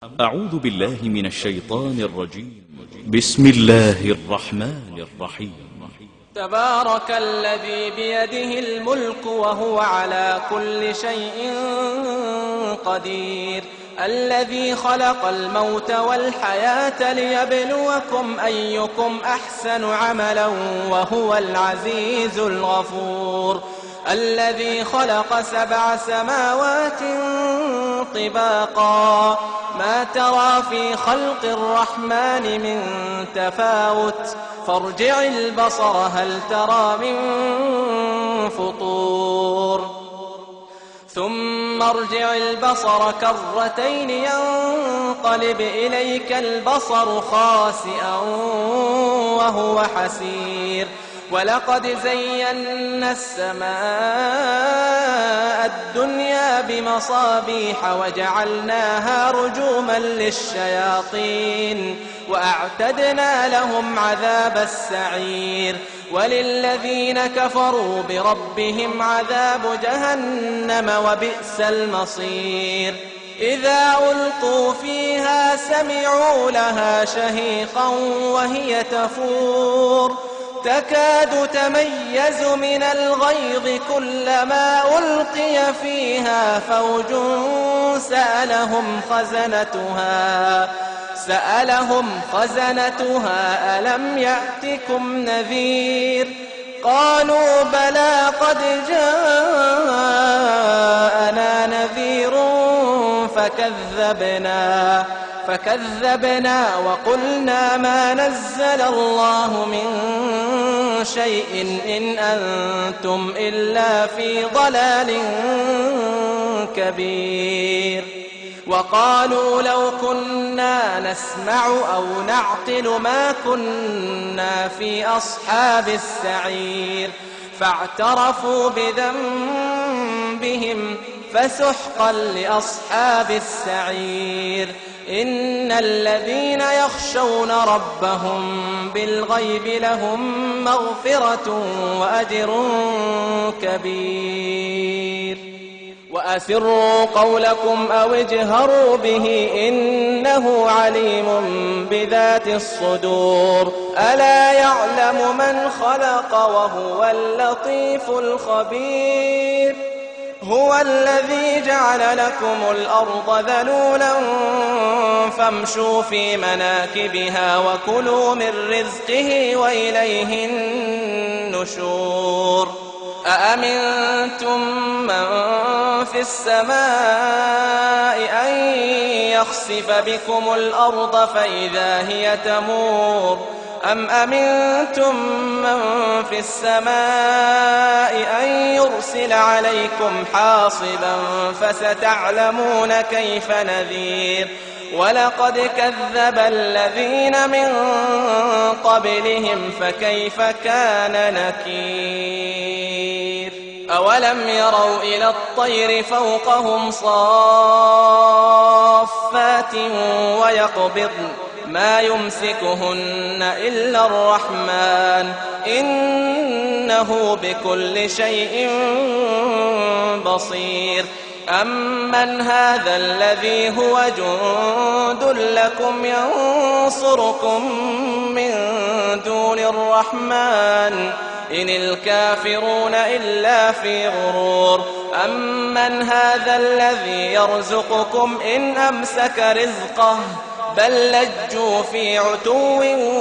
أعوذ بالله من الشيطان الرجيم. بسم الله الرحمن الرحيم. تبارك الذي بيده الملك وهو على كل شيء قدير، الذي خلق الموت والحياة ليبلوكم أيكم أحسن عملا وهو العزيز الغفور، الذي خلق 7 سماوات طباقا ما ترى في خلق الرحمن من تفاوت فارجع البصر هل ترى من فطور ثم ارجع البصر كرتين ينقلب إليك البصر خاسئا وهو حسير، ولقد زينا السماء الدنيا بمصابيح وجعلناها رجوما للشياطين وأعتدنا لهم عذاب السعير، وللذين كفروا بربهم عذاب جهنم وبئس المصير. إذا ألقوا فيها سمعوا لها شهيقا وهي تفور تكاد تميز من الغيظ كلما ألقي فيها فوج سألهم خزنتها ألم يأتكم نذير؟ قالوا بلى قد جاءنا نذير فكذبنا وقلنا ما نزل الله من شيء إن أنتم إلا في ضلال كبير. وقالوا لو كنا نسمع أو نعقل ما كنا في أصحاب السعير، فاعترفوا بذنبهم فسحقا لأصحاب السعير. إن الذين يخشون ربهم بالغيب لهم مغفرة وأجر كبير. وأسروا قولكم أو اجهروا به إنه عليم بذات الصدور. ألا يعلم من خلق وهو اللطيف الخبير. هو الذي جعل لكم الأرض ذلولا فامشوا في مناكبها وكلوا من رزقه وإليه النشور. أأمنتم من في السماء أن يخسف بكم الأرض فإذا هي تمور، أم أمنتم من في السماء أن يرسل عليكم حاصبا فستعلمون كيف نذير. ولقد كذب الذين من قبلهم فكيف كان نكير. أولم يروا إلى الطير فوقهم صافات ويقبضن ما يمسكهن إلا الرحمن إنه بكل شيء بصير. أمن هذا الذي هو جند لكم ينصركم من دون الرحمن إن الكافرون إلا في غرور. أمن هذا الذي يرزقكم إن أمسك رزقه بل لجوا في عتو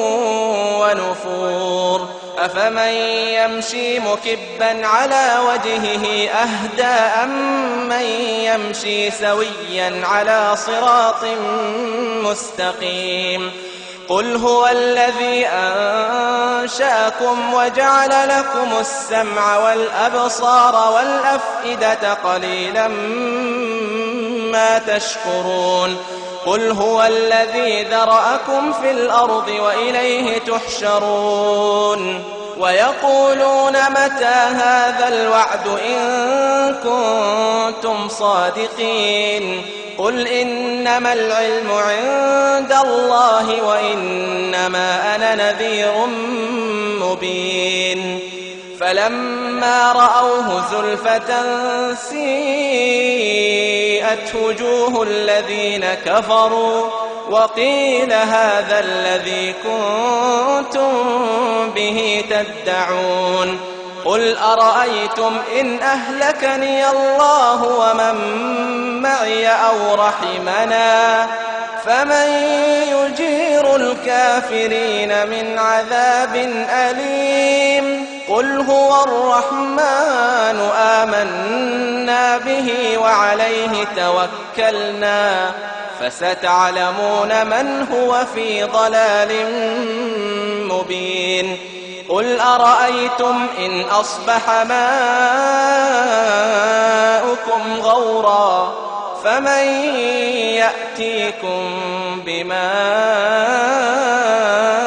ونفور. أفمن يمشي مكبا على وجهه أهدى أمن يمشي سويا على صراط مستقيم. قل هو الذي أنشأكم وجعل لكم السمع والأبصار والأفئدة قليلا ما تشكرون. قل هو الذي ذرأكم في الأرض وإليه تحشرون. ويقولون متى هذا الوعد إن كنتم صادقين. قل إنما العلم عند الله وإنما أنا نذير مبين. فلما رأوه زلفة سيئت وجوه الذين كفروا وقيل هذا الذي كنتم به تدعون قل أرأيتم إن أهلكني الله ومن معي أو رحمنا فمن يجير الكافرين من عذاب أليم قل هو الرحمن آمنا به وعليه توكلنا فستعلمون من هو في ضلال مبين قل أرأيتم إن أصبح ماؤكم غورا فمن يأتيكم بماء